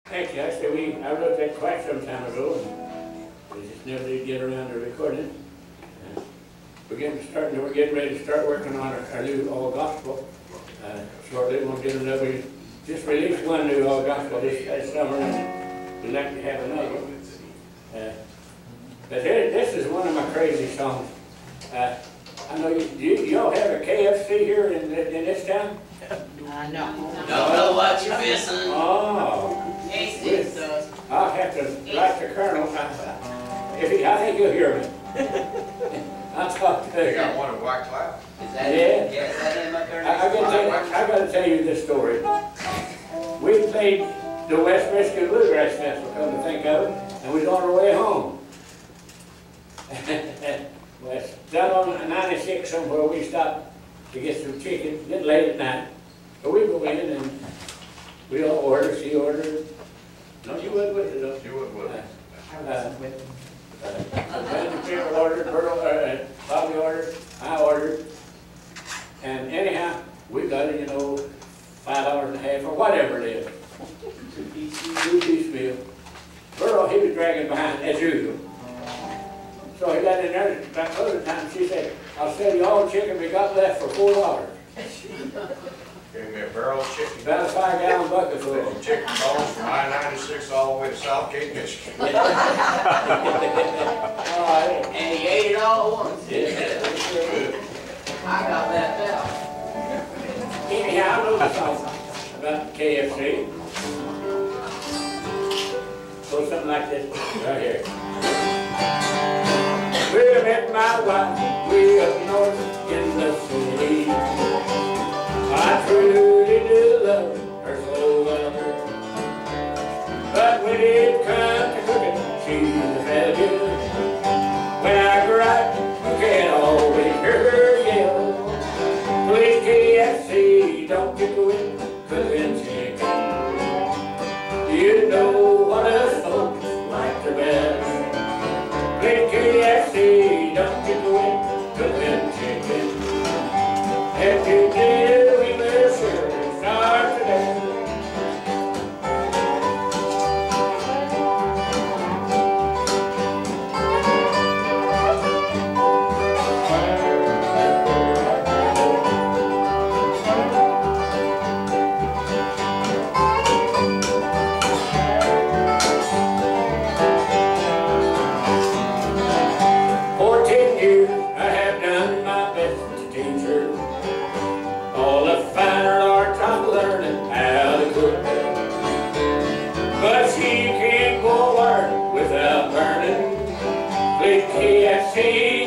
Thank you. Actually, I wrote that quite some time ago, and we just never did get around to recording it. We're getting ready to start working on our new all gospel. Shortly, we'll get another. Just released one new all gospel this summer, and we'd like to have another one. But this is one of my crazy songs. I know y'all have a KFC here in this town. No. Don't know what you're missing. Oh. Yes, does. I'll have to write the colonel. I think he'll hear me. I'll talk to They him. got one in White Cloud. Is that Yeah. Yeah, is that him up there? I got to tell you this story. We played the West Michigan Bluegrass Festival, come to think of it, and we was on our way home. Well, down on 96 somewhere, we stopped to get some chicken, getting late at night. So we go in and we all order, she ordered. No, you wasn't with it though. You wouldn't with it. People ordered, Bobby ordered, I ordered. And anyhow, we got it, $5.50 or whatever it is. Two-piece meal. Burl, he was dragging behind as usual. So he got in there about other time. She said, "I'll sell you all the chicken we got left for $4." Gave me a barrel of chicken. About a 5-gallon bucket full. Some chicken balls from I-96 all the way to Southgate, Michigan. Oh, And he ate it all at once. yeah. I got that down. Anyhow, I know the song about KFC. Goes something like this, right here. We met my wife way up north in the city. I truly do love her so well. But when it comes to cooking, she's a failure. When I gripe, you can't always hear her yell. Please KFC, don't get going cooking chicken. You know what us folks like the best. Please KFC, don't get going cooking chicken. If you do, we will surely start today. For 10 years I have done my best to teach her all the finer arts I'm learning how to cook. But she can't go a word without burning. Please KFC,